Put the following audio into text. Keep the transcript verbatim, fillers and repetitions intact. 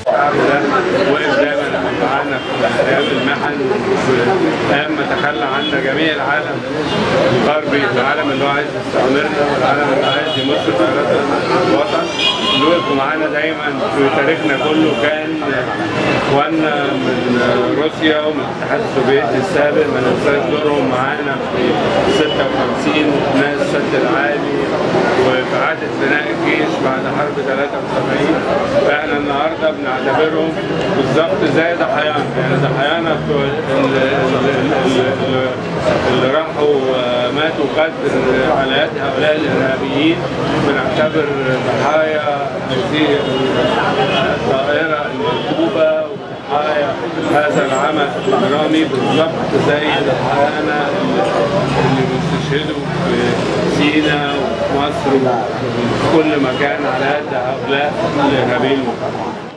الشعب ده وقف دايما معانا في ايام المحن، ايام ما تخلى عنا جميع العالم الغربي، العالم اللي هو عايز يستعمرنا والعالم اللي عايز يمس في الوطن، اللي وقفوا معانا دايما في تاريخنا كله. كان اخواننا من روسيا ومن الاتحاد السوفيتي السابق ما ننساش دورهم معانا في ستة وخمسين وبناء السد العالي وفي إعادة بناء الجيش بعد حرب ثلاثة وسبعين. فاحنا النهارده بنعتبرهم بالظبط زي ضحايانا، يعني ضحايانا اللي راحوا ماتوا قدر على يد هؤلاء الارهابيين، بنعتبر ضحايا هذه الطائره المركوبه وضحايا هذا العمل الاجرامي بالظبط زي ضحايانا اللي بيستشهدوا في سيناء وفي مصر وفي كل مكان على يد هؤلاء الارهابيين.